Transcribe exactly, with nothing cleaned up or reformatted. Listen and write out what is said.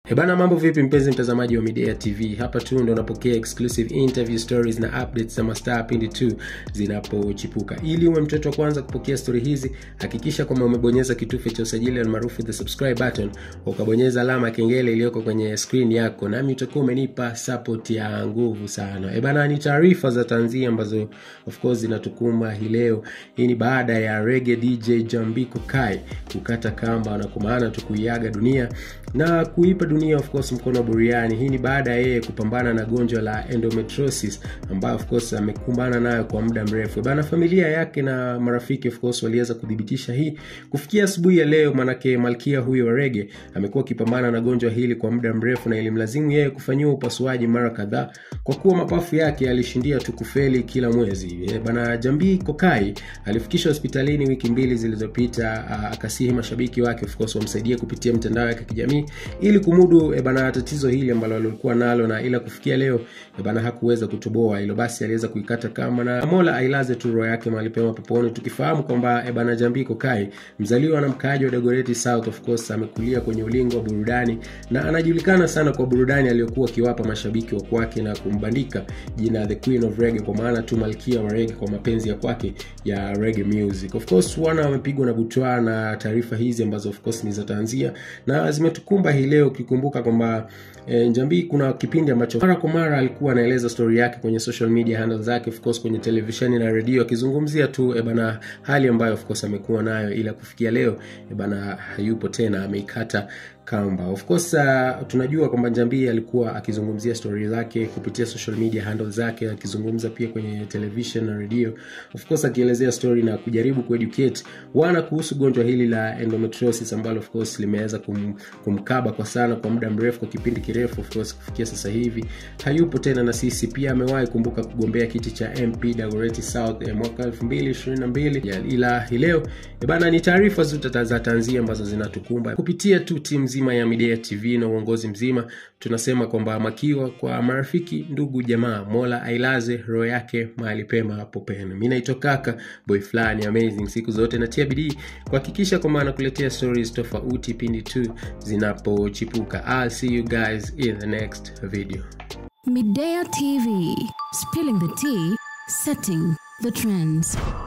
Hebana, mambo vipi mpenzi mtazamaji wa Midea T V? Hapa tu ndo unapokea exclusive interview stories na updates za mastaa pindi tu zinapochipuka. Ili uwe mtoto wa kwanza kupokea story hizi, hakikisha kwamba umebonyeza kitufe cha usajili almaarufu the subscribe button, ukabonyeza alama ya kengele iliyoko kwenye screen yako, nami utakuwa umenipa support ya nguvu sana. Hebana, ni taarifa za tanzia ambazo of course zinatukumba hii leo. Hii ni baada ya Reggae D J Jahmby Koikai kukata kamba na kumaana tu kuiaga dunia na kuipa dunia of course mkono buriani. Hii ni baada ya yeye kupambana na gonjwa la endometriosis ambayo of course amekumbana nayo kwa muda mrefu. Bana, familia yake na marafiki of course waliweza kudhibitisha hii kufikia asubuhi ya leo, manake malkia huyo wa Reggae amekuwa akipambana na gonjwa hili kwa muda mrefu na ilimlazimu yeye kufanyiwa upasuaji mara kadhaa kwa kuwa mapafu yake yalishindia tu kufeli kila mwezi. Bana, Jahmby Koikai alifikishwa hospitalini wiki mbili zilizopita, akasihi mashabiki wake of course wamsaidie kupitia mtandao yake kijamii ili kumudu e bana tatizo hili ambalo alikuwa nalo, na ila kufikia leo e bana hakuweza kutoboa hilo, basi aliweza kuikata kama na Mola Ailaze tu Roho yake Mahali Pema Peponi. Tukifahamu kwamba e bana Jahmby Koikai mzaliwa na mkaaji wa Dagoretti South, of course amekulia kwenye ulingo wa burudani na anajulikana sana kwa burudani aliyokuwa akiwapa mashabiki wa kwake na kumbandika jina the Queen of Reggae, kwa maana tu malkia wa Reggae kwa mapenzi ya kwake ya reggae music. Of course wana wamepigwa na butwa na taarifa hizi ambazo of course ni za tanzia na zimetukumba hii leo, ukikumbuka kwamba e, Jahmby kuna kipindi ambacho mara kwa mara alikuwa anaeleza story yake kwenye social media handles zake, of course kwenye televisheni na radio, akizungumzia tu e bana hali ambayo of course amekuwa nayo, ila kufikia leo e bana hayupo tena, ameikata kamba. Of course uh, tunajua kwamba Jahmby alikuwa akizungumzia story zake kupitia social media handles zake, akizungumza pia kwenye television na radio, of course akielezea story na kujaribu kueducate wana kuhusu gonjwa hili la endometriosis ambalo of course limeweza kum, kumkaba kwa sana kwa muda mrefu, kwa kipindi kirefu. Of course kufikia sasa hivi hayupo tena na sisi. Pia amewahi kumbuka kugombea kiti cha M P Dagoretti South eh, mwaka elfu mbili ishirini na mbili, ila hii leo e bana ni taarifa zote za tanzia ambazo zinatukumba kupitia tu team zima ya Midea T V na uongozi mzima. Tunasema kwamba makiwa kwa marafiki, ndugu, jamaa, Mola Ailaze Roho yake Mahali Pema hapo Pema. Mimi naitwa Kaka boy flani amazing, siku zote natia bidii kuhakikisha kwamba nakuletea stories tofauti pindi tu zinapochipuka. I'll see you guys in the next video. Midea T V, spilling the tea, setting the trends.